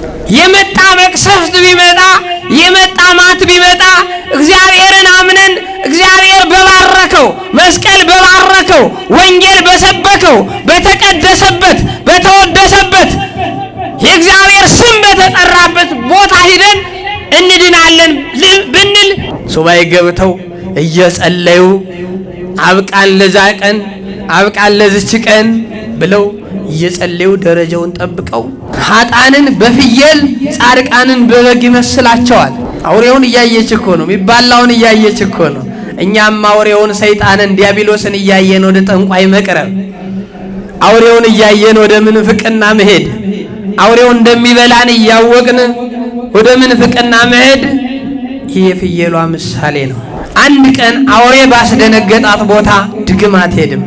የመጣ መቅሰፍት ቢመጣ የመጣ ማት ቢመጣ እግዚአብሔርን አምነን እግዚአብሔር በባረከው መስቀል በባረከው ወንጌል በሰበከው በተቀደሰበት በተወደሰበት የእግዚአብሔር ስም በተጠራበት ቦታ ሄደን እንድናለን ብንል ሱባኤ ገብተው እየጸለዩ አብቃን ለዛ ቀን አብቃን ለዚች ቀን ብለው እየጸለዩ ደረጃውን ጠብቀው ኃጣንን በፍየል ጻድቃንን በበግ ይመስላቸዋል። አውሬውን እያየች እኮ ነው የሚባላውን እያየች እኮ ነው። እኛም አውሬውን ሰይጣንን ዲያብሎስን እያየን ወደ ጠንቋይ መቅረብ አውሬውን እያየን ወደ ምንፍቅና መሄድ አውሬውን እንደሚበላን እያወቅን ወደ ምንፍቅና መሄድ ይሄ ፍየሏ ምሳሌ ነው። አንድ ቀን አውሬ ባስደነገጣት ቦታ ድግም አትሄድም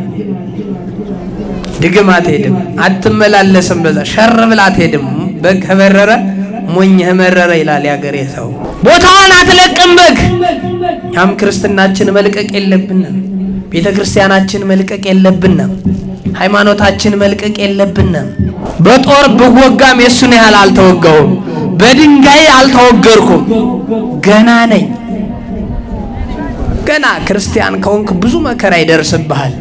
አትመላለስም በዛ ሸር ብላ አትሄድም። በግ ከበረረ ሞኝ መረረ ይላል ያገሬ ሰው። ቦታዋን አትለቅም በግ። ያም ክርስትናችን መልቀቅ የለብንም ቤተክርስቲያናችን መልቀቅ የለብንም ሃይማኖታችን መልቀቅ የለብንም። በጦር ብወጋም የሱን ያህል አልተወጋውም በድንጋይ አልተወገርኩም ገና ነኝ። ገና ክርስቲያን ከሆንክ ብዙ መከራ ይደርስብሃል።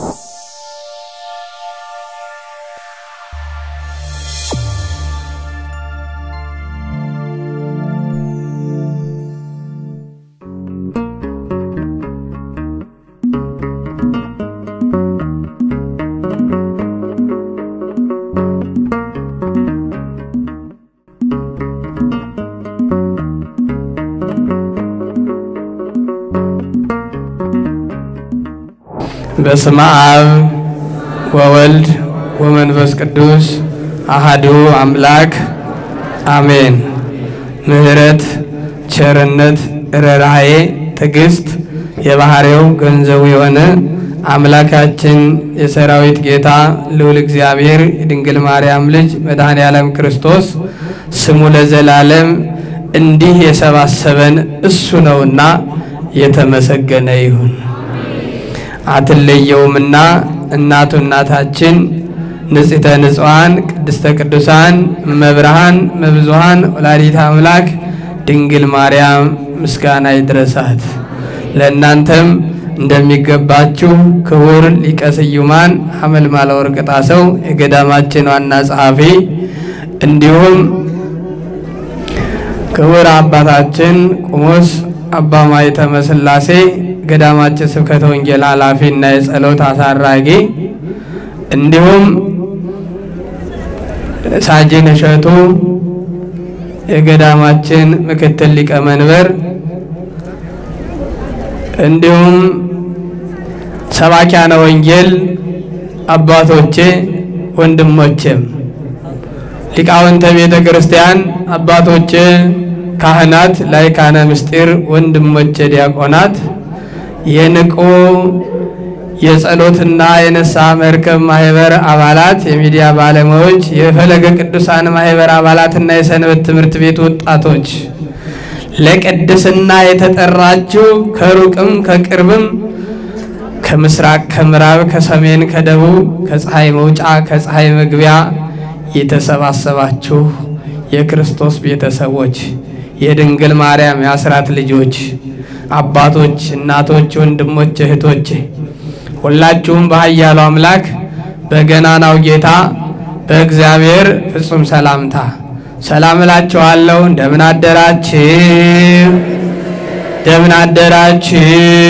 በስመ አብ ወወልድ ወመንፈስ ቅዱስ አሐዱ አምላክ አሜን። ምህረት ቸርነት ርኅራኄ ትዕግስት የባህሪው ገንዘቡ የሆነ አምላካችን የሰራዊት ጌታ ልዑል እግዚአብሔር የድንግል ማርያም ልጅ መድኃኔ ዓለም ክርስቶስ ስሙ ለዘላለም እንዲህ የሰባሰበን እሱ ነውና የተመሰገነ ይሁን። አትለየውምና እናቱ እናታችን ንጽሕተ ንጹሐን ቅድስተ ቅዱሳን እመብርሃን መብዙሃን ወላዲተ አምላክ ድንግል ማርያም ምስጋና ይድረሳት። ለእናንተም እንደሚገባችሁ ክቡር ሊቀ ስዩማን ሐመልማለ ወርቅ ጣሰው የገዳማችን ዋና ጸሐፊ እንዲሁም ክቡር አባታችን ቆሞስ አባ ማኅተመ ሥላሴ ገዳማችን ስብከተ ወንጌል ኃላፊና የጸሎት አሳራጊ እንዲሁም ሳጅን እሸቱ የገዳማችን ምክትል ሊቀ መንበር እንዲሁም ሰባኪያነ ወንጌል አባቶቼ ወንድሞቼም ሊቃውንተ ቤተ ክርስቲያን አባቶቼ ካህናት ላይካነ ምስጢር ወንድሞቼ ዲያቆናት የንቁ የጸሎትና የነሳ መርከብ ማህበር አባላት የሚዲያ ባለሙያዎች የፈለገ ቅዱሳን ማህበር አባላትና የሰንበት ትምህርት ቤት ወጣቶች ለቅድስና የተጠራችሁ ከሩቅም ከቅርብም ከምስራቅ ከምዕራብ ከሰሜን ከደቡብ ከፀሐይ መውጫ ከፀሐይ መግቢያ የተሰባሰባችሁ የክርስቶስ ቤተሰቦች የድንግል ማርያም የአስራት ልጆች አባቶች እናቶች ወንድሞች እህቶች ሁላችሁም በኃያሉ አምላክ በገናናው ጌታ በእግዚአብሔር ፍጹም ሰላምታ ሰላም እላችኋለሁ። እንደምን አደራችሁ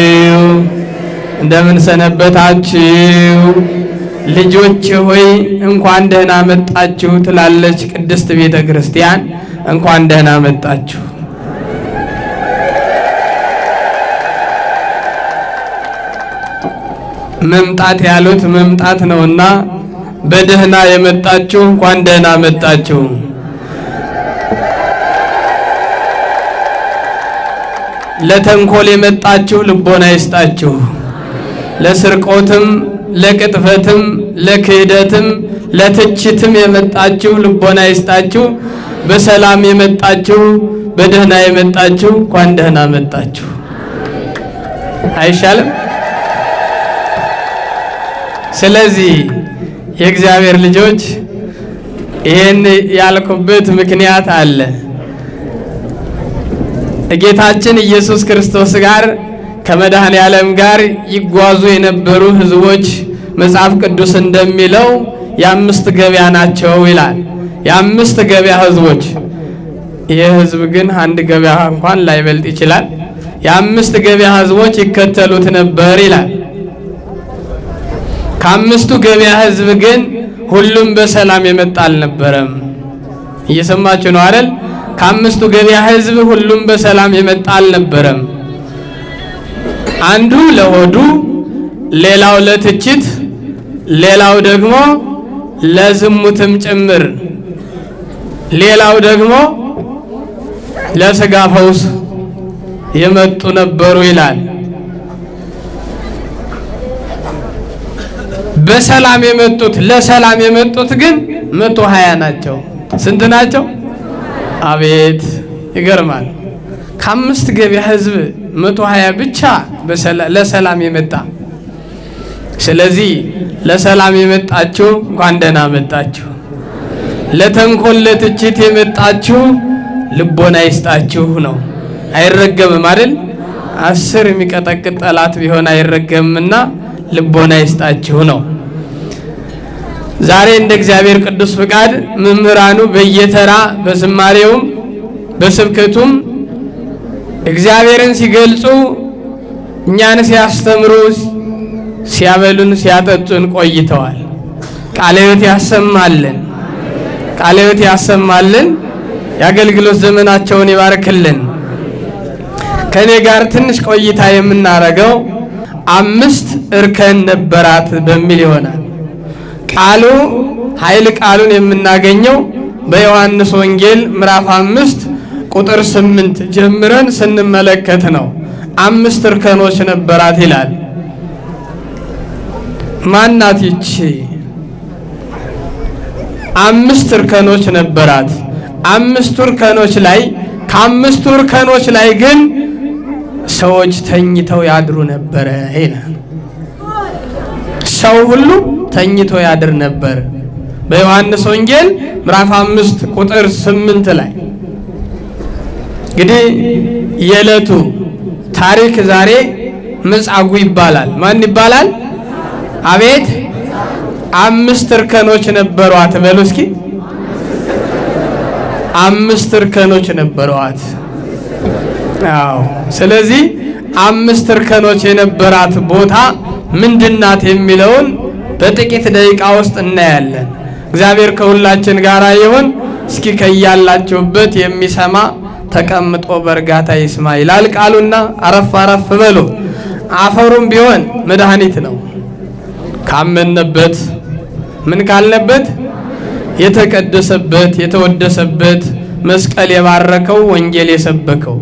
እንደምን ሰነበታችሁ? ልጆች ሆይ እንኳን ደህና መጣችሁ ትላለች ቅድስት ቤተ ክርስቲያን። እንኳን ደህና መጣችሁ። መምጣት ያሉት መምጣት ነውና በደህና የመጣችሁ እንኳን ደህና መጣችሁ። ለተንኮል የመጣችሁ ልቦና ይስጣችሁ። ለስርቆትም ለቅጥፈትም ለክህደትም ለትችትም የመጣችሁ ልቦና ይስጣችሁ። በሰላም የመጣችሁ በደህና የመጣችሁ እንኳን ደህና መጣችሁ። አይሻልም? ስለዚህ የእግዚአብሔር ልጆች ይሄን ያልኩበት ምክንያት አለ። ጌታችን ኢየሱስ ክርስቶስ ጋር ከመድኃኔ ዓለም ጋር ይጓዙ የነበሩ ህዝቦች መጽሐፍ ቅዱስ እንደሚለው የአምስት ገበያ ናቸው ይላል። የአምስት ገበያ ህዝቦች። ይሄ ህዝብ ግን አንድ ገበያ እንኳን ላይበልጥ ይችላል። የአምስት ገበያ ህዝቦች ይከተሉት ነበር ይላል። ከአምስቱ ገበያ ህዝብ ግን ሁሉም በሰላም የመጣ አልነበረም። እየሰማችሁ ነው አይደል? ከአምስቱ ገበያ ህዝብ ሁሉም በሰላም የመጣ አልነበረም። አንዱ ለሆዱ፣ ሌላው ለትችት፣ ሌላው ደግሞ ለዝሙትም ጭምር፣ ሌላው ደግሞ ለስጋ ፈውስ የመጡ ነበሩ ይላል። በሰላም የመጡት ለሰላም የመጡት ግን 120 ናቸው። ስንት ናቸው? አቤት ይገርማል። ከአምስት ገበያ ህዝብ 120 ብቻ ለሰላም የመጣ። ስለዚህ ለሰላም የመጣችሁ እንኳን ደህና መጣችሁ። ለተንኮል ለትችት የመጣችሁ ልቦና ይስጣችሁ ነው። አይረገምም አይደል? 10 የሚቀጠቅጥ ጠላት ቢሆን አይረገምምና ልቦና ይስጣችሁ ነው። ዛሬ እንደ እግዚአብሔር ቅዱስ ፍቃድ መምህራኑ በየተራ በዝማሬውም በስብከቱም እግዚአብሔርን ሲገልጹ እኛን ሲያስተምሩ ሲያበሉን ሲያጠጡን ቆይተዋል። ቃለ ሕይወት ያሰማልን፣ ቃለ ሕይወት ያሰማልን። የአገልግሎት ዘመናቸውን ይባርክልን። ከኔ ጋር ትንሽ ቆይታ የምናረገው 5 እርከን ነበራት በሚል ይሆናል። ቃሉ ኃይል ቃሉን የምናገኘው በዮሐንስ ወንጌል ምዕራፍ 5 ቁጥር 8 ጀምረን ስንመለከት ነው። 5 እርከኖች ነበራት ይላል። ማናት ይቺ? 5 እርከኖች ነበራት። 5 እርከኖች ላይ ከ5 እርከኖች ላይ ግን ሰዎች ተኝተው ያድሩ ነበር ይላል። ሰው ሁሉ ተኝቶ ያድር ነበር። በዮሐንስ ወንጌል ምዕራፍ 5 ቁጥር 8 ላይ እንግዲህ የዕለቱ ታሪክ ዛሬ መጻጉዕ ይባላል። ማን ይባላል? አቤት 5 እርከኖች ነበሯት በሉ እስኪ። 5 እርከኖች ነበሯት። አዎ፣ ስለዚህ 5 እርከኖች የነበራት ቦታ ምንድናት የሚለውን በጥቂት ደቂቃ ውስጥ እናያለን። እግዚአብሔር ከሁላችን ጋር ይሁን። እስኪ ከያላችሁበት የሚሰማ ተቀምጦ በእርጋታ ይስማ ይላል ቃሉና አረፍ አረፍ በሉ። አፈሩም ቢሆን መድኃኒት ነው። ካመነበት ምን ካልነበት የተቀደሰበት የተወደሰበት መስቀል የባረከው ወንጌል የሰበከው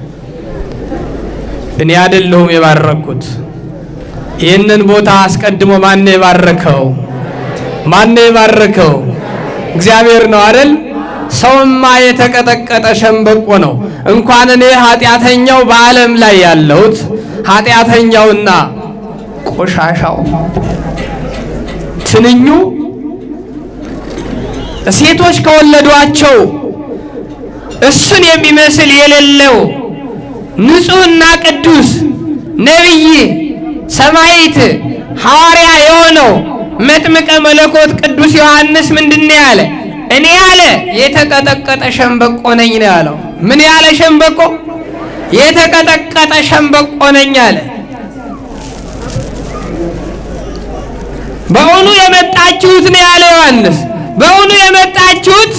እኔ አይደለሁም የባረኩት። ይህንን ቦታ አስቀድሞ ማን የባረከው? ማን የባረከው? እግዚአብሔር ነው አይደል? ሰውማ የተቀጠቀጠ ሸምበቆ ነው። እንኳን እኔ ኃጢአተኛው በዓለም ላይ ያለሁት ኃጢአተኛውና ቆሻሻው ትንኙ ሴቶች ከወለዷቸው እሱን የሚመስል የሌለው ንጹህና ቅዱስ ነብይ ሰማዕት ሐዋርያ የሆነው መጥምቀ መለኮት ቅዱስ ዮሐንስ ምንድነው ያለ? እኔ ያለ የተቀጠቀጠ ሸምበቆ ነኝ ነው ያለው። ምን ያለ ሸምበቆ? የተቀጠቀጠ ሸምበቆ ነኝ አለ። በእውኑ የመጣችሁት ነው ያለ ዮሐንስ። በእውኑ የመጣችሁት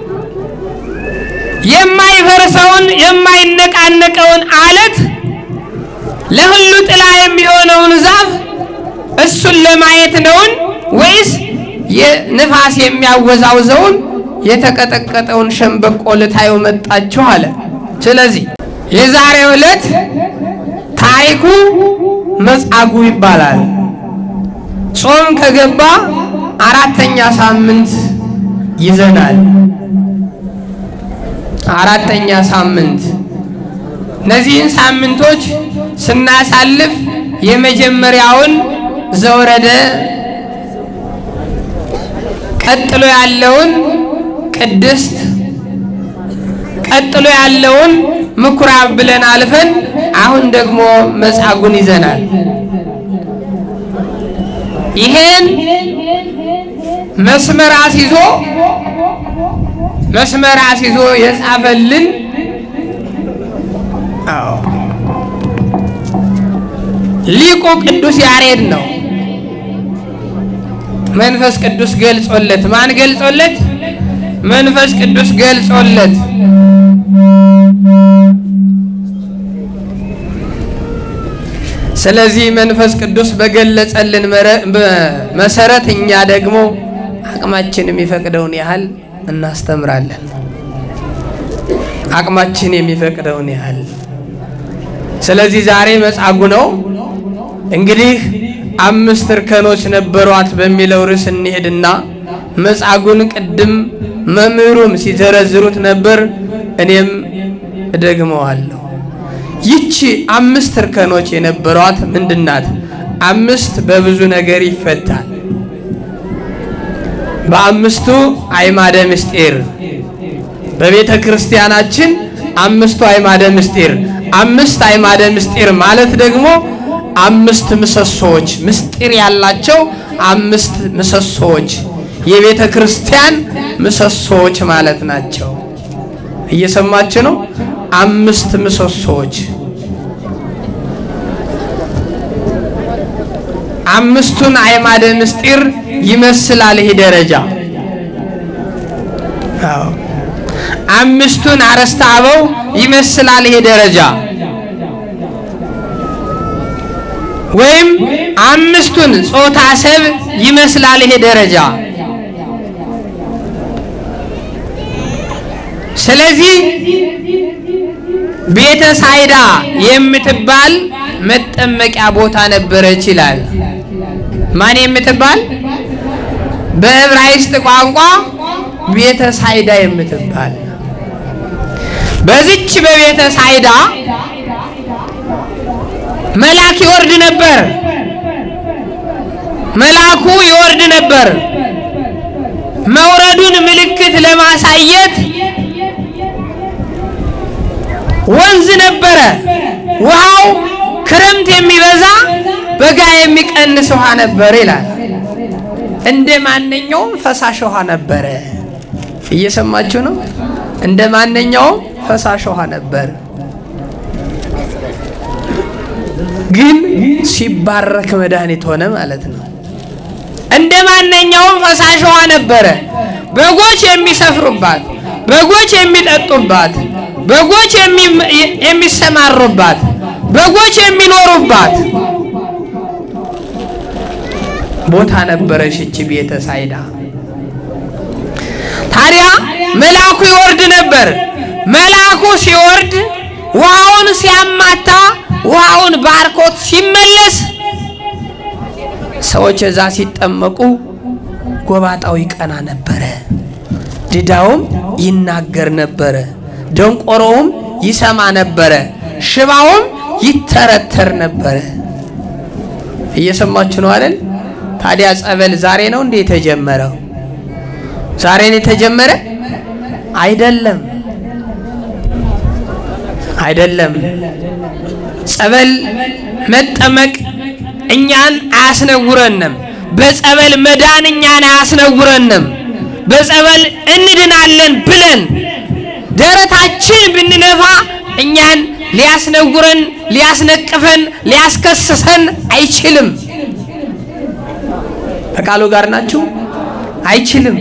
የማይፈርሰውን የማይነቃነቀውን አለት ለሁሉ ጥላ የሚሆነውን ዛፍ እሱን ለማየት ነውን ወይስ የንፋስ የሚያወዛውዘውን የተቀጠቀጠውን ሸምበቆ ልታዩ መጣችሁ አለ። ስለዚህ የዛሬው ዕለት ታሪኩ መጻጉዕ ይባላል። ጾም ከገባ 4ኛ ሳምንት ይዘናል። 4ኛ ሳምንት እነዚህን ሳምንቶች ስናሳልፍ የመጀመሪያውን ዘወረደ ቀጥሎ ያለውን ቅድስት ቀጥሎ ያለውን ምኩራብ ብለን አልፈን አሁን ደግሞ መጻጉዕን ይዘናል። ይሄን መስመር አስይዞ የጻፈልን ሊቁ ቅዱስ ያሬድ ነው። መንፈስ ቅዱስ ገልጾለት ማን ገልጾለት? መንፈስ ቅዱስ ገልጾለት ስለዚህ መንፈስ ቅዱስ በገለጸልን መሰረት እኛ ደግሞ አቅማችን የሚፈቅደውን ያህል እናስተምራለን። አቅማችን የሚፈቅደውን ያህል ስለዚህ ዛሬ መጻጉዕ ነው። እንግዲህ 5 እርከኖች ነበሯት በሚለው ርዕስ እንሄድና መጻጉዕን ቅድም መምህሩም ሲዘረዝሩት ነበር፣ እኔም እደግመዋለሁ። ይቺ 5 እርከኖች የነበሯት ምንድናት? 5 በብዙ ነገር ይፈታል። በ5ቱ አዕማደ ምስጢር በቤተ ክርስቲያናችን 5ቱ አዕማደ ምስጢር 5 አዕማደ ምስጢር ማለት ደግሞ 5 ምሰሶዎች ምስጢር ያላቸው 5 ምሰሶዎች የቤተ ክርስቲያን ምሰሶዎች ማለት ናቸው። እየሰማችሁ ነው? 5 ምሰሶዎች 5ቱን አዕማደ ምስጢር ይመስላል ይሄ ደረጃ። 5ቱን አርእስተ አበው ይመስላል ይሄ ደረጃ። ወይም 5ቱን ጾታ ሰብ ይመስላል ይሄ ደረጃ። ስለዚህ ቤተ ሳይዳ የምትባል መጠመቂያ ቦታ ነበረች ይላል። ማን የምትባል? በዕብራይስጥ ቋንቋ ቤተ ሳይዳ የምትባል። በዚች በቤተ ሳይዳ መልአክ ይወርድ ነበር። መልአኩ ይወርድ ነበር። መውረዱን ምልክት ለማሳየት ወንዝ ነበረ። ውሃው ክረምት የሚበዛ በጋ የሚቀንስ ውሃ ነበር ይላል። እንደማንኛውም ፈሳሽ ውሃ ነበረ። እየሰማችሁ ነው? እንደማንኛውም ፈሳሽ ውሃ ነበር። ግን ሲባረክ መድኃኒት ሆነ ማለት ነው። እንደማንኛውም ፈሳሽ ውሃ ነበረ። በጎች የሚሰፍሩባት፣ በጎች የሚጠጡባት፣ በጎች የሚሰማሩባት፣ በጎች የሚኖሩባት ቦታ ነበረች እቺ ቤተ ሳይዳ። ታዲያ መልአኩ ይወርድ ነበር። መልአኩ ሲወርድ ውሃውን ሲያማታ ውሃውን ባርኮት ሲመለስ ሰዎች እዛ ሲጠመቁ ጎባጣው ይቀና ነበረ፣ ድዳውም ይናገር ነበረ፣ ደንቆሮውም ይሰማ ነበረ፣ ሽባውም ይተረተር ነበረ። እየሰማችሁ ነው አይደል? ታዲያ ጸበል ዛሬ ነው እንዴ የተጀመረው? ዛሬ ነው የተጀመረ? አይደለም፣ አይደለም። ጸበል መጠመቅ እኛን አያስነውረንም። በጸበል መዳን እኛን አያስነውረንም። በጸበል እንድናለን ብለን ደረታችን ብንነፋ እኛን ሊያስነውረን፣ ሊያስነቅፈን፣ ሊያስከስሰን አይችልም። በቃሉ ጋር ናችሁ? አይችልም።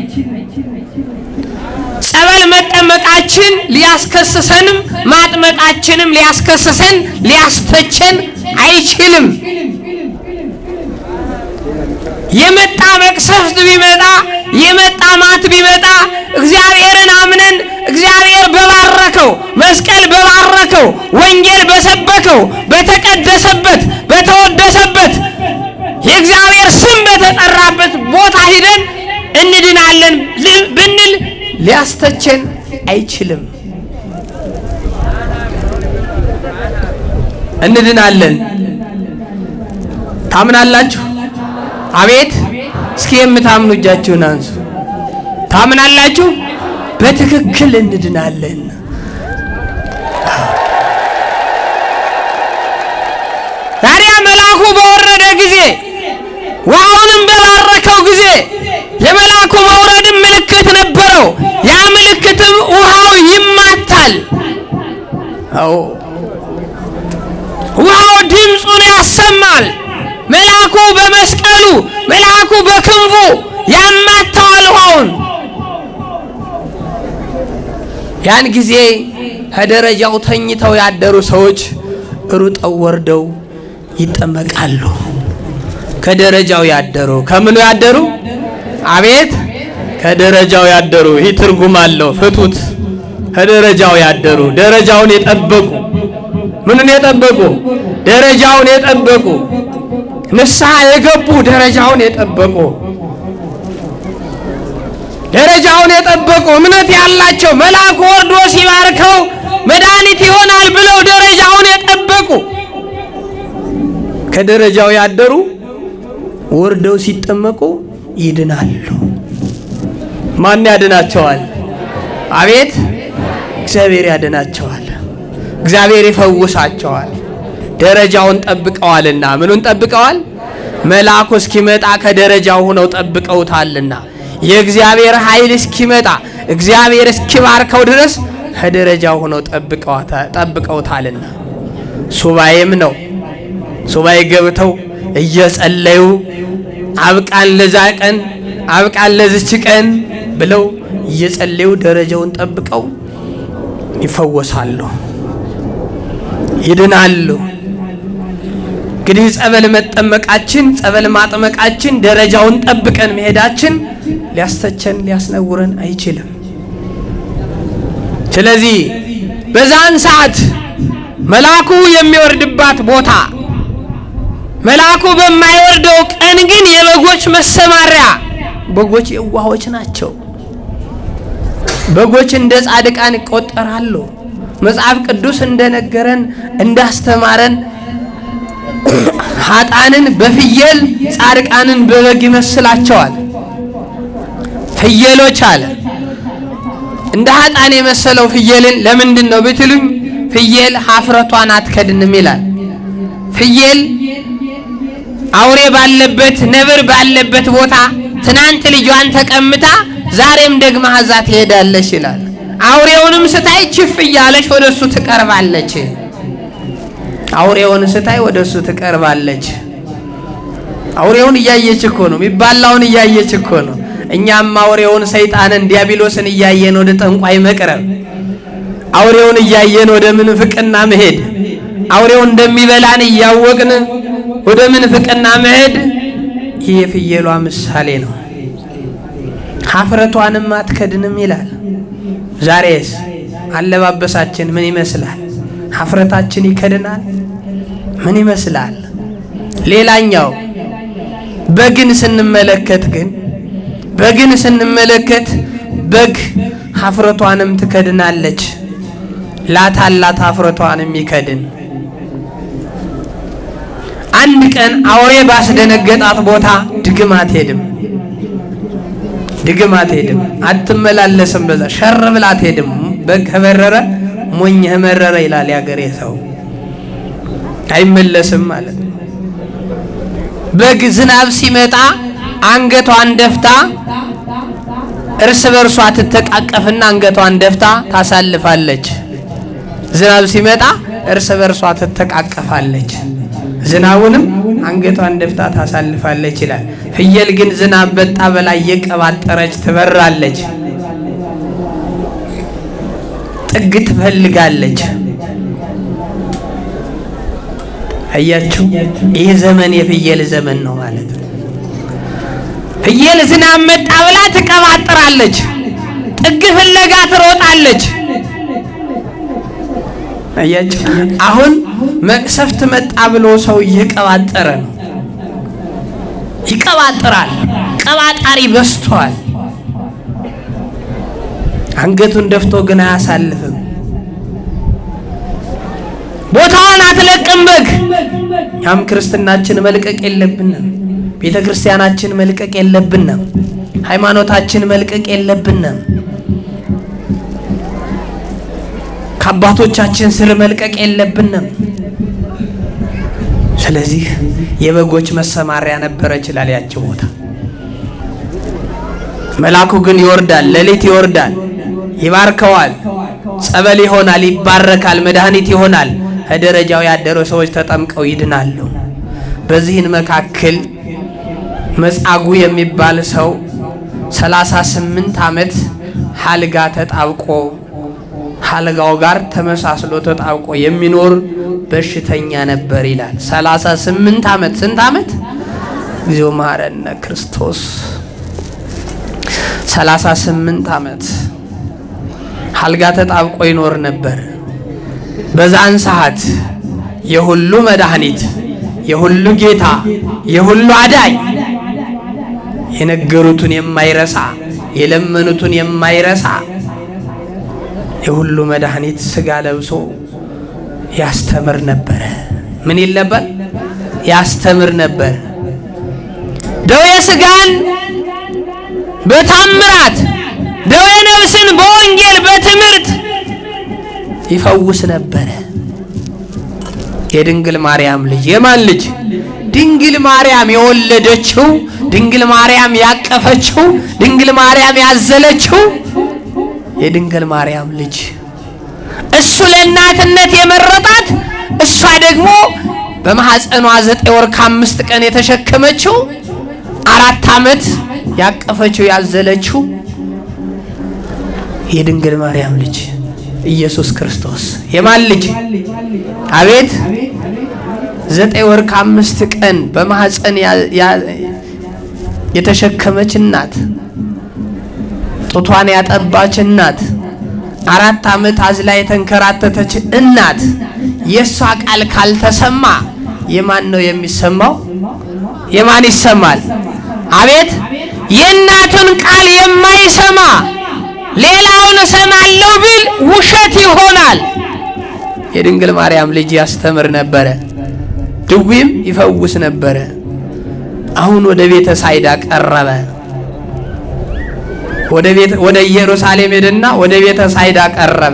ጸበል መጠመቃችን ሊያስከስሰንም ማጥመቃችንም ሊያስከስሰን ሊያስተቸን አይችልም። የመጣ መቅሰፍት ቢመጣ የመጣ ማት ቢመጣ እግዚአብሔርን አምነን እግዚአብሔር በባረከው መስቀል በባረከው ወንጌል በሰበከው በተቀደሰበት በተወደሰበት የእግዚአብሔር ስም በተጠራበት ቦታ ሄደን እንድናለን ብንል ሊያስተቸን አይችልም። እንድናለን። ታምናላችሁ? አቤት! እስኪ የምታምኑ እጃችሁን አንሱ። ታምናላችሁ? በትክክል እንድናለን። ታዲያ መልአኩ በወረደ ጊዜ ውሃውንም በባረከው ጊዜ የመልአኩ መውረድም ምልክት ነበረው። ያ ምልክትም ውሃው ይማታል። ውሃው ድምፁን ያሰማል። መልአኩ በመስቀሉ መልአኩ በክንፉ ያማታዋል ውሃውን። ያን ጊዜ ከደረጃው ተኝተው ያደሩ ሰዎች ሩጠው ወርደው ይጠመቃሉ። ከደረጃው ያደሩ ከምኑ ያደሩ? አቤት ከደረጃው ያደሩ። ይህ ትርጉም አለው። ፍቱት። ከደረጃው ያደሩ ደረጃውን የጠበቁ ምንን የጠበቁ? ደረጃውን የጠበቁ ንስሐ የገቡ ደረጃውን የጠበቁ ደረጃውን የጠበቁ እምነት ያላቸው መልአኩ ወርዶ ሲባርከው መድኃኒት ይሆናል ብለው ደረጃውን የጠበቁ ከደረጃው ያደሩ ወርደው ሲጠመቁ ይድናሉ። ማን ያድናቸዋል? አቤት እግዚአብሔር ያድናቸዋል። እግዚአብሔር ይፈውሳቸዋል። ደረጃውን ጠብቀዋልና። ምኑን ጠብቀዋል? መልአኩ እስኪመጣ ከደረጃው ሆነው ጠብቀውታልና። የእግዚአብሔር ኃይል እስኪመጣ እግዚአብሔር እስኪባርከው ድረስ ከደረጃው ሆነው ጠብቀውታልና። ሱባኤም ነው። ሱባኤ ገብተው እየጸለዩ አብቃን ለዛ ቀን አብቃን ለዚች ቀን ብለው እየጸለዩ ደረጃውን ጠብቀው ይፈወሳሉ፣ ይድናሉ። እንግዲህ ጸበል መጠመቃችን ጸበል ማጥመቃችን ደረጃውን ጠብቀን መሄዳችን ሊያስተቸን ሊያስነውረን አይችልም። ስለዚህ በዛን ሰዓት መልአኩ የሚወርድባት ቦታ መልአኩ በማይወርደው ቀን ግን የበጎች መሰማሪያ በጎች የዋሆች ናቸው። በጎች እንደ ጻድቃን ይቆጠራሉ። መጽሐፍ ቅዱስ እንደነገረን እንዳስተማረን ኃጥአንን በፍየል ጻድቃንን በበግ ይመስላቸዋል። ፍየሎች አለ እንደ ኃጥአን የመሰለው ፍየልን ለምንድን ነው ብትሉኝ ፍየል ሀፍረቷን አትከድንም ይላል። ፍየል አውሬ ባለበት ነብር ባለበት ቦታ ትናንት ልጇን ተቀምጣ ዛሬም ደግማ ሀዛ ትሄዳለች ይላል። አውሬውንም ስታይ ችፍ እያለች ወደሱ ትቀርባለች። አውሬውን ስታይ ወደሱ ትቀርባለች። አውሬውን እያየች እኮ ነው፣ የሚባላውን እያየች እኮ ነው። እኛም አውሬውን ሰይጣንን ዲያብሎስን እያየን ወደ ጠንቋይ መቅረብ፣ አውሬውን እያየን ወደ ምንፍቅና መሄድ፣ አውሬውን እንደሚበላን እያወቅን ወደ ምንፍቅና መሄድ ይህ የፍየሏ ምሳሌ ነው። ሀፍረቷንም አትከድንም ይላል። ዛሬስ አለባበሳችን ምን ይመስላል? ሀፍረታችን ይከድናል? ምን ይመስላል? ሌላኛው በግን ስንመለከት በግ ሀፍረቷንም ትከድናለች። ላታላት ሀፍረቷንም ይከድን። አንድ ቀን አውሬ ባስደነገጣት ቦታ ድግም አትሄድም፣ አትመላለስም። በዛ ሸር ብላ አትሄድም። በግ ከበረረ ሞኝ መረረ ይላል ያገሬ ሰው። አይመለስም ማለት ነው። በግ ዝናብ ሲመጣ አንገቷን ደፍታ እርስ በርሷ ትተቃቀፍና አንገቷን ደፍታ ታሳልፋለች። ዝናብ ሲመጣ እርስ በርሷ ትተቃቀፋለች፣ ዝናቡንም አንገቷን ደፍታ ታሳልፋለች ይላል። ፍየል ግን ዝናብ በጣ በላይ የቀባጠረች ትበራለች፣ ጥግ ትፈልጋለች። አያችሁ፣ ይህ ዘመን የፍየል ዘመን ነው ማለት ነው። ፍየል ዝናብ መጣ ብላ ትቀባጥራለች፣ ጥግ ፍለጋ ትሮጣለች። አያችሁ፣ አሁን መቅሰፍት መጣ ብሎ ሰው እየቀባጠረ ነው፣ ይቀባጥራል። ቀባጣሪ በስቷል። አንገቱን ደፍቶ ግን አያሳልፍም። ቦታውን አትለቅም በግ። ያም ክርስትናችን መልቀቅ የለብንም፣ ቤተክርስቲያናችን መልቀቅ የለብንም፣ ሃይማኖታችን መልቀቅ የለብንም። ከአባቶቻችን ስር መልቀቅ የለብንም። ስለዚህ የበጎች መሰማሪያ ነበረ ይችላል ያቺ ቦታ። መልአኩ ግን ይወርዳል፣ ሌሊት ይወርዳል፣ ይባርከዋል፣ ጸበል ይሆናል፣ ይባረካል፣ መድኃኒት ይሆናል። ከደረጃው ያደሩ ሰዎች ተጠምቀው ይድናሉ። በዚህን መካከል መጻጉዕ የሚባል ሰው 38 ዓመት ሐልጋ ተጣብቆ ሐልጋው ጋር ተመሳስሎ ተጣብቆ የሚኖር በሽተኛ ነበር ይላል። 38 ዓመት ስንት ዓመት? እግዚኦ መሐረነ ክርስቶስ። 38 ዓመት ሐልጋ ተጣብቆ ይኖር ነበር። በዛን ሰዓት የሁሉ መድኃኒት፣ የሁሉ ጌታ፣ የሁሉ አዳኝ፣ የነገሩትን የማይረሳ የለመኑትን የማይረሳ የሁሉ መድኃኒት ሥጋ ለብሶ ያስተምር ነበር። ምን ይል ነበር? ያስተምር ነበር። ደዌ ሥጋን በታምራት ደዌ ነፍስን በወንጌል በትምህርት ይፈውስ ነበር። የድንግል ማርያም ልጅ የማን ልጅ? ድንግል ማርያም የወለደችው፣ ድንግል ማርያም ያቀፈችው፣ ድንግል ማርያም ያዘለችው የድንግል ማርያም ልጅ። እሱ ለእናትነት የመረጣት፣ እሷ ደግሞ በማህፀኗ 9 ወር ከ5 ቀን የተሸከመችው፣ 4 ዓመት ያቀፈችው ያዘለችው የድንግል ማርያም ልጅ ኢየሱስ ክርስቶስ የማን ልጅ? አቤት 9 ወር ከ5 ቀን በማህፀን የተሸከመች እናት፣ ጡቷን ያጠባች እናት፣ 4 ዓመት አዝላ የተንከራተተች እናት የሷ ቃል ካልተሰማ የማን ነው የሚሰማው? የማን ይሰማል? አቤት የእናቱን ቃል የማይሰማ ሌላውን እሰማለሁ ቢል ውሸት ይሆናል። የድንግል ማርያም ልጅ ያስተምር ነበረ፣ ድውይም ይፈውስ ነበረ። አሁን ወደ ቤተ ሳይዳ ቀረበ። ወደ ኢየሩሳሌም ሄደና ወደ ቤተ ሳይዳ ቀረበ።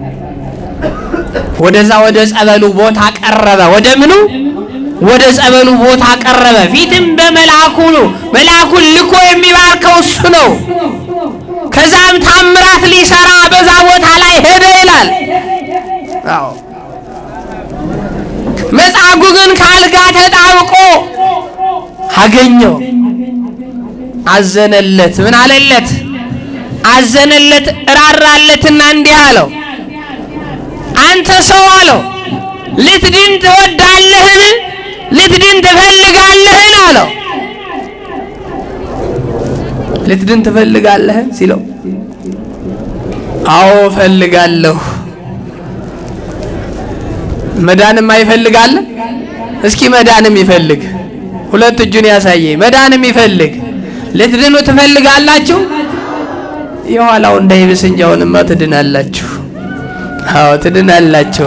ወደዛ ወደ ጸበሉ ቦታ ቀረበ። ወደ ምኑ? ወደ ጸበሉ ቦታ ቀረበ። ፊትም በመልአኩ ነው። መልአኩን ልኮ የሚባርከው እሱ ነው። ከዛም ታምራት ሊሰራ በዛ ቦታ ላይ ሄደ ይላል። አዎ መጻጉዕ ግን ከአልጋ ተጣብቆ አገኘው። አዘነለት። ምን አለለት? አዘነለት፣ ራራለትና እንዲህ አለው፣ አንተ ሰው አለው ልትድን ትወዳለህን? ልትድን ትፈልጋለህን አለው። ልትድን ትፈልጋለህ ሲለው አዎ ፈልጋለሁ። መዳንም አይፈልጋል? እስኪ መዳንም ይፈልግ ሁለት እጁን ያሳየኝ። መዳንም ይፈልግ። ልትድኑ ትፈልጋላችሁ? የኋላው እንዳይብስ እንጂ አሁንማ ትድናላችሁ። አዎ ትድናላችሁ።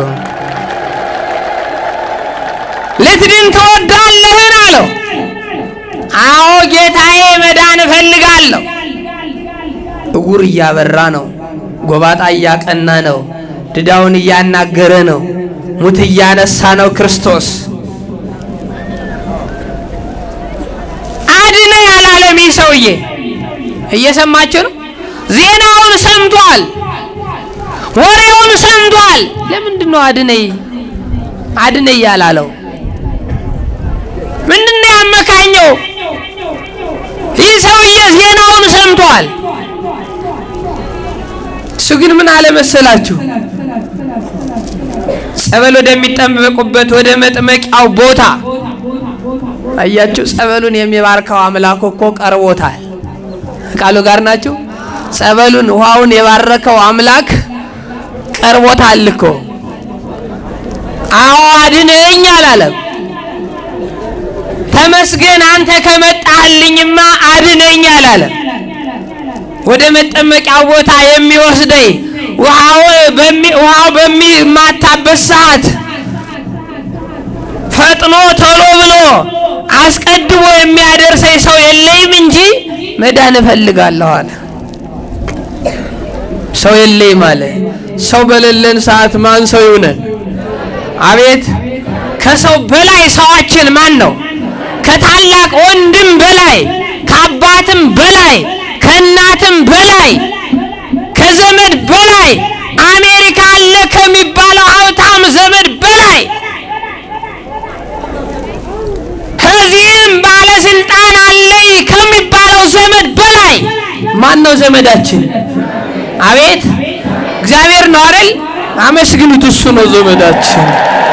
ልትድን ትወዳለህን አለው። አዎ ጌታዬ መዳን እፈልጋለሁ። እውር እያበራ ነው፣ ጎባጣ እያቀና ነው፣ ድዳውን እያናገረ ነው፣ ሙት እያነሳ ነው ክርስቶስ። አድነ ያላለም ሰውዬ እየሰማችሁ ነው? ዜናውን ሰምቷል፣ ወሬውን ሰምቷል። ለምንድነው አድነ ያላለው? ምንድነው ያመካኘው? ይህ ሰውዬ ዜናውን ሰምቷል። እሱ ግን ምን አለ መሰላችሁ? ጸበል ወደሚጠመቁበት ወደ መጥመቂያው ቦታ አያችሁ፣ ጸበሉን የሚባርከው አምላክ እኮ ቀርቦታል። ቃሉ ጋር ናችሁ? ጸበሉን ውሃውን የባረከው አምላክ ቀርቦታል እኮ። አዎ አድነኝ አላለም። ተመስገን አንተ ከመጣህልኝማ አድነኝ አላለም። ወደ መጠመቂያው ቦታ የሚወስደኝ ውሃው በሚማታበት ሰዓት ፈጥኖ ቶሎ ብሎ አስቀድሞ የሚያደርሰኝ ሰው የለኝም እንጂ መዳን እፈልጋለሁ አለ። ሰው የለኝም አለ። ሰው በሌለን ሰዓት ማን ሰው ይሆናል? አቤት! ከሰው በላይ ሰዋችን ማን ነው? ከታላቅ ወንድም በላይ፣ ከአባትም በላይ፣ ከእናትም በላይ፣ ከዘመድ በላይ፣ አሜሪካ አለ ከሚባለው ሀብታም ዘመድ በላይ፣ ከዚህም ባለስልጣን አለ ከሚባለው ዘመድ በላይ ማን ነው ዘመዳችን? አቤት! እግዚአብሔር ነው አይደል? አመስግኑት፣ እሱ ነው ዘመዳችን።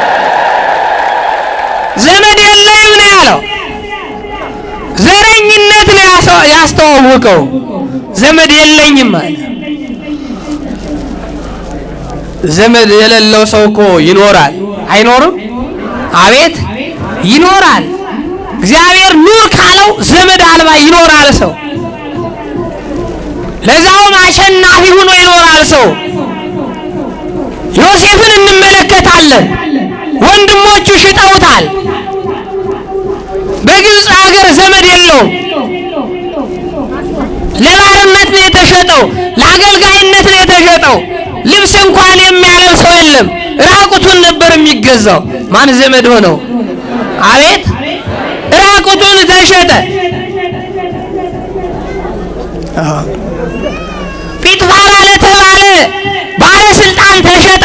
ዘመድ የለኝም ነው ያለው። ዘረኝነት ነው ያስተዋወቀው። ዘመድ የለኝም ማለት ዘመድ የሌለው ሰው እኮ ይኖራል አይኖርም? አቤት! ይኖራል። እግዚአብሔር ኑር ካለው ዘመድ አልባ ይኖራል ሰው። ለዛውም አሸናፊ ሆኖ ይኖራል ሰው። ዮሴፍን እንመለከታለን። ወንድሞቹ ሽጠውታል። በግብፅ ሀገር ዘመድ የለውም። ለባርነት ነው የተሸጠው። ለአገልጋይነት ነው የተሸጠው። ልብስ እንኳን የሚያለብሰው የለም። ራቁቱን ነበር የሚገዛው። ማን ዘመድ ሆነው? አቤት! ራቁቱን ተሸጠ። ጲጥፋራ ለተባለ ባለስልጣን ተሸጠ።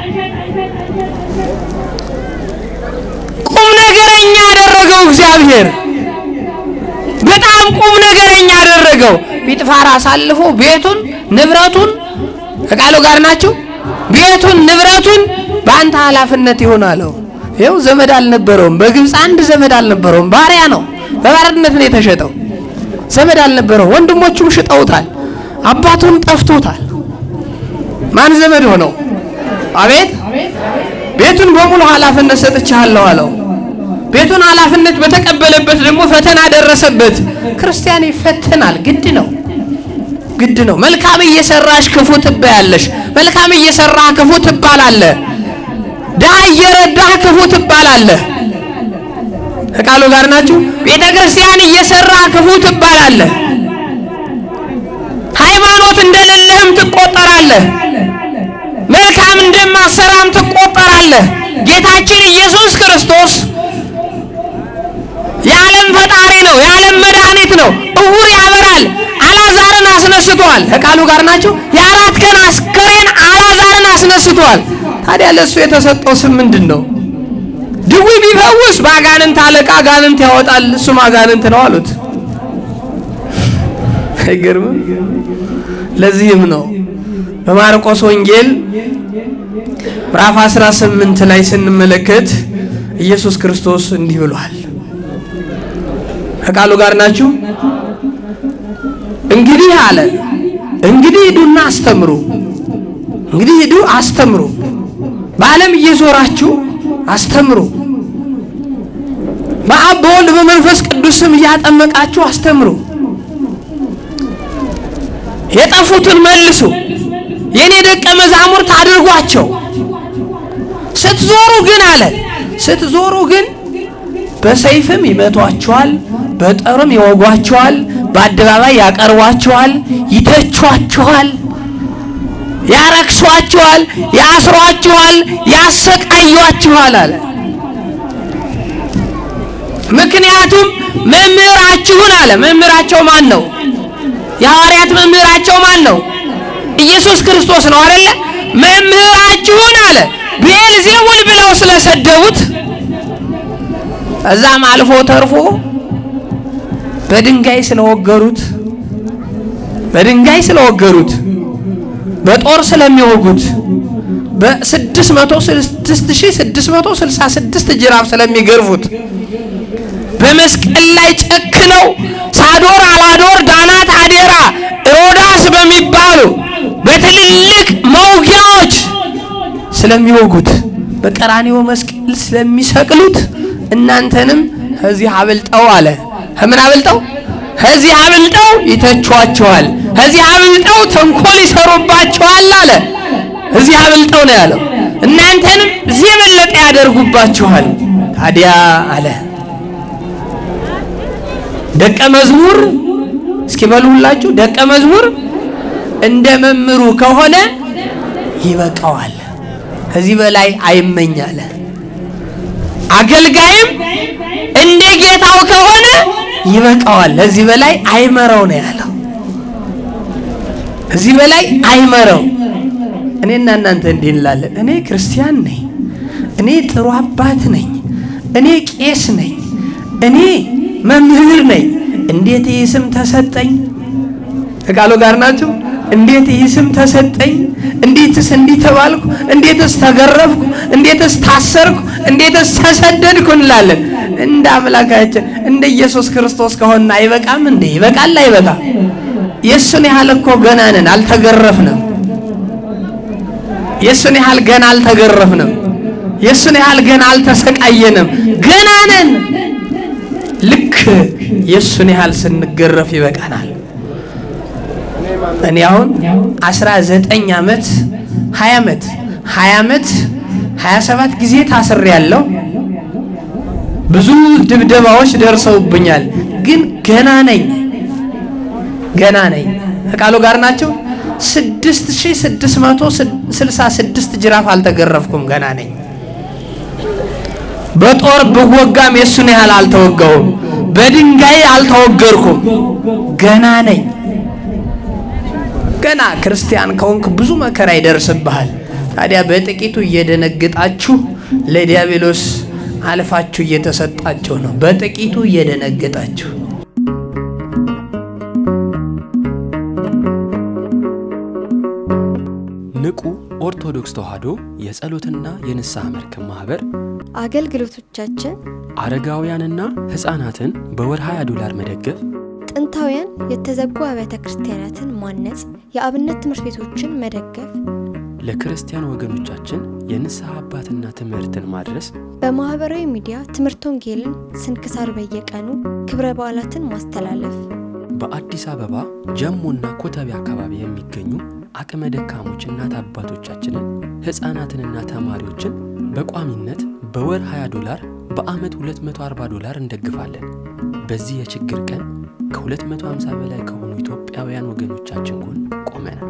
ቁም ነገረኛ ያደረገው እግዚአብሔር። በጣም ቁም ነገረኛ ያደረገው። ጲጥፋራ አሳልፎ ቤቱን ንብረቱን ከቃሉ ጋር ናችሁ። ቤቱን ንብረቱን በአንተ ኃላፊነት ይሆናል። ይኸው ዘመድ አልነበረውም። በግብፅ አንድ ዘመድ አልነበረውም። ባሪያ ነው። በባርነት ነው የተሸጠው። ዘመድ አልነበረው። ወንድሞቹም ሽጠውታል። አባቱን ጠፍቶታል። ማን ዘመድ ሆነው? አቤት! ቤቱን በሙሉ ኃላፊነት ሰጥቻለሁ አለው። ቤቱን ኃላፊነት በተቀበለበት ደግሞ ፈተና ደረሰበት። ክርስቲያን ይፈተናል። ግድ ነው። መልካም እየሰራሽ ክፉ ትባያለሽ። መልካም እየሰራህ ክፉ ትባላለህ። ዳ እየረዳህ ክፉ ትባላለህ። ከቃሉ ጋር ናችሁ። ቤተክርስቲያን እየሰራህ ክፉ ትባላለህ። ሃይማኖት እንደሌለህም ትቆጠራለህ። መልካም እንደማሰራም ትቆጠራለህ። ጌታችን ኢየሱስ ክርስቶስ የዓለም ፈጣሪ ነው። የዓለም መድኃኒት ነው። እውር ያበራል። አላዛርን አስነስቷል። ከቃሉ ጋር ናችሁ። የአራት ቀን አስከሬን አላዛርን አስነስቷል። ታዲያ ለሱ የተሰጠው ስም ምንድነው? ድዊ ቢፈውስ ባጋንንት አለቃ ጋንንት ያወጣል። እሱም አጋንንት ነው አሉት። አይገርምም? ለዚህም ነው በማርቆስ ወንጌል ምዕራፍ 18 ላይ ስንመለከት ኢየሱስ ክርስቶስ እንዲህ ብሏል። ከቃሉ ጋር ናችሁ። እንግዲህ አለ ሂዱና አስተምሩ። እንግዲህ ሂዱ አስተምሩ። በዓለም እየዞራችሁ አስተምሩ። በአብ በወልድ በመንፈስ ቅዱስም እያጠመቃችሁ አስተምሩ። የጠፉትን መልሱ። የኔ ደቀ መዛሙርት አድርጓቸው። ስትዞሩ ግን በሰይፍም ይመቷቸዋል፣ በጦርም ይወጓቸዋል፣ በአደባባይ ያቀርቧቸዋል፣ ይተቿቸዋል፣ ያረክሷቸዋል፣ ያስሯቸዋል፣ ያሰቃዩአቸዋል አለ። ምክንያቱም መምህራችሁን አለ። መምህራቸው ማን ነው? የሐዋርያት መምህራቸው ማን ነው? ኢየሱስ ክርስቶስ ነው አይደለ? መምህራችሁን አለ ቤልዜቡል ብለው ስለሰደቡት እዛም አልፎ ተርፎ በድንጋይ ስለወገሩት በጦር ስለሚወጉት በ6666 ጅራፍ ስለሚገርፉት በመስቀል ላይ ጨክነው ሳዶር፣ አላዶር፣ ዳናት፣ አዴራ፣ ሮዳስ በሚባሉ በትልልቅ መውጊያዎች ስለሚወጉት በቀራንዮ መስቀል ስለሚሰቅሉት እናንተንም ከዚህ አብልጠው አለ። ከምን አብልጠው? ከዚህ አብልጠው ይተቿቸዋል። ከዚህ አብልጠው ተንኮል ይሰሩባቸዋል አለ። ከዚህ አብልጠው ነው ያለው። እናንተንም እዚህ የበለጠ ያደርጉባችኋል። ታዲያ አለ ደቀ መዝሙር እስኪ በሉላችሁ ደቀ መዝሙር እንደ መምሩ ከሆነ ይበቃዋል ከዚህ በላይ አይመኛለ አገልጋይም እንደ ጌታው ከሆነ ይበቃዋል ከዚህ በላይ አይመረው ነው ያለው ከዚህ በላይ አይመረው እኔና እናንተ እንዲንላለን እኔ ክርስቲያን ነኝ እኔ ጥሩ አባት ነኝ እኔ ቄስ ነኝ እኔ መምህር ነኝ እንዴት ይስም ተሰጠኝ ቃሉ ጋር ናችሁ እንዴት ይስም ተሰጠኝ እንዴትስ እንዲተባልኩ እንዴትስ ተገረፍኩ እንዴትስ ታሰርኩ እንዴትስ ተሰደድኩ እንላለን እንደ አምላካችን እንደ ኢየሱስ ክርስቶስ ከሆነ አይበቃም እንዴ ይበቃል አይበቃ ኢየሱስን ያህል እኮ ገና ነን አልተገረፍንም ኢየሱስን ያህል ገና አልተገረፍንም ኢየሱስን ያህል ገና አልተሰቃየንም ገና ነን ልክ ኢየሱስን ያህል ስንገረፍ ይበቃናል እኔ አሁን 19 ዓመት 20 ዓመት 27 ጊዜ ታስሬያለሁ ብዙ ድብደባዎች ደርሰውብኛል ግን ገና ነኝ ቃሉ ጋር ናቸው 6666 ጅራፍ አልተገረፍኩም ገና ነኝ በጦር በወጋም የሱን ያህል አልተወጋውም በድንጋይ አልተወገርኩም ገና ነኝ ገና ክርስቲያን ከሆንክ ብዙ መከራ ይደርስብሃል ታዲያ በጥቂቱ እየደነገጣችሁ ለዲያብሎስ አልፋችሁ እየተሰጣችሁ ነው በጥቂቱ እየደነገጣችሁ ንቁ ኦርቶዶክስ ተዋሕዶ የጸሎትና የንስሐ መርከብ ማህበር አገልግሎቶቻችን አረጋውያንና ህፃናትን በወርሃ $20 መደገፍ ጥንታውያን የተዘጉ አብያተ ክርስቲያናትን ማነጽ የአብነት ትምህርት ቤቶችን መደገፍ ለክርስቲያን ወገኖቻችን የንስሐ አባትና ትምህርትን ማድረስ በማህበራዊ ሚዲያ ትምህርት ወንጌልን ስንክሳር በየቀኑ ክብረ በዓላትን ማስተላለፍ በአዲስ አበባ ጀሞና ኮተቤ አካባቢ የሚገኙ አቅመ ደካሞችና አባቶቻችንን ህፃናትንና ተማሪዎችን በቋሚነት በወር $20 በአመት $240 እንደግፋለን በዚህ የችግር ቀን ከ250 በላይ ከሆኑ ኢትዮጵያውያን ወገኖቻችን ጎን ቆመናል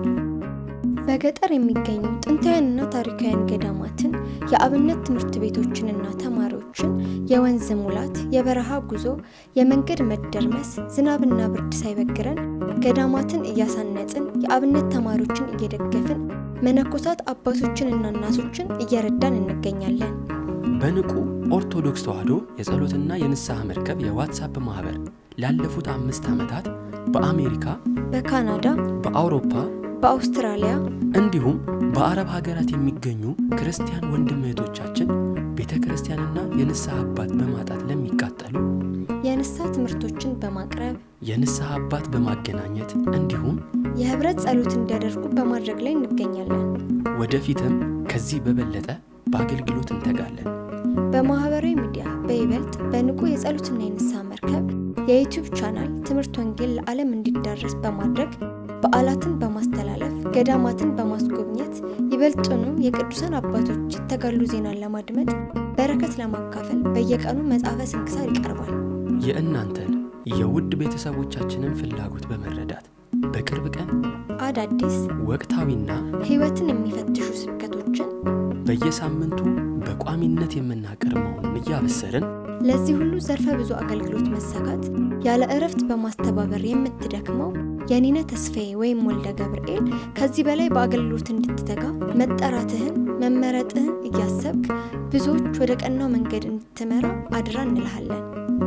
በገጠር የሚገኙ ጥንታውያንና ታሪካውያን ገዳማትን የአብነት ትምህርት ቤቶችንና ተማሪዎችን የወንዝ ሙላት የበረሃ ጉዞ የመንገድ መደርመስ ዝናብና ብርድ ሳይበግረን ገዳማትን እያሳነጽን የአብነት ተማሪዎችን እየደገፍን መነኮሳት አባቶችንና እናቶችን እየረዳን እንገኛለን በንቁ ኦርቶዶክስ ተዋሕዶ የጸሎትና የንስሐ መርከብ የዋትስአፕ ማህበር ላለፉት 5 ዓመታት በአሜሪካ በካናዳ በአውሮፓ በአውስትራሊያ እንዲሁም በአረብ ሀገራት የሚገኙ ክርስቲያን ወንድም እህቶቻችን ቤተክርስቲያንና የንስሐ አባት በማጣት ለሚቃጠሉ የንስሐ ትምህርቶችን በማቅረብ የንስሐ አባት በማገናኘት እንዲሁም የህብረት ጸሎት እንዲያደርጉ በማድረግ ላይ እንገኛለን ወደፊትም ከዚህ በበለጠ በአገልግሎት እንተጋለን በማህበራዊ ሚዲያ በይበልጥ በንቁ የጸሎትና የንስሐ መርከብ የዩቲዩብ ቻናል ትምህርት ወንጌል ለዓለም እንዲዳረስ በማድረግ በዓላትን በማስተላለፍ ገዳማትን በማስጎብኘት ይበልጡኑ የቅዱሳን አባቶች ተጋሉ ዜናን ለማድመጥ በረከት ለማካፈል በየቀኑ መጽሐፈ ስንክሳር ይቀርባል የእናንተን የውድ ቤተሰቦቻችንን ፍላጎት በመረዳት በቅርብ ቀን አዳዲስ ወቅታዊና ህይወትን የሚፈትሹ ስብከቶችን በየሳምንቱ በቋሚነት የምናቀርብ መሆኑን እያበሰርን ለዚህ ሁሉ ዘርፈ ብዙ አገልግሎት መሳካት ያለ እረፍት በማስተባበር የምትደክመው የኔነ ተስፋዬ ወይም ወልደ ገብርኤል ከዚህ በላይ በአገልግሎት እንድትተጋ መጠራትህን መመረጥህን እያሰብክ ብዙዎች ወደ ቀናው መንገድ እንድትመራ አድራ እንልሃለን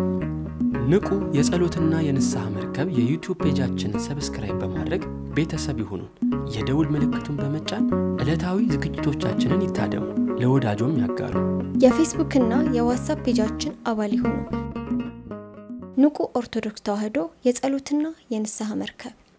ንቁ የጸሎትና የንስሐ መርከብ የዩቲዩብ ፔጃችንን ሰብስክራይብ በማድረግ ቤተሰብ ይሁኑ የደውል ምልክቱን በመጫን ዕለታዊ ዝግጅቶቻችንን ይታደሙ ለወዳጆም ያጋሩ የፌስቡክ እና የዋትስአፕ ፔጃችን አባል ይሁኑ ንቁ ኦርቶዶክስ ተዋሕዶ የጸሎትና የንስሐ መርከብ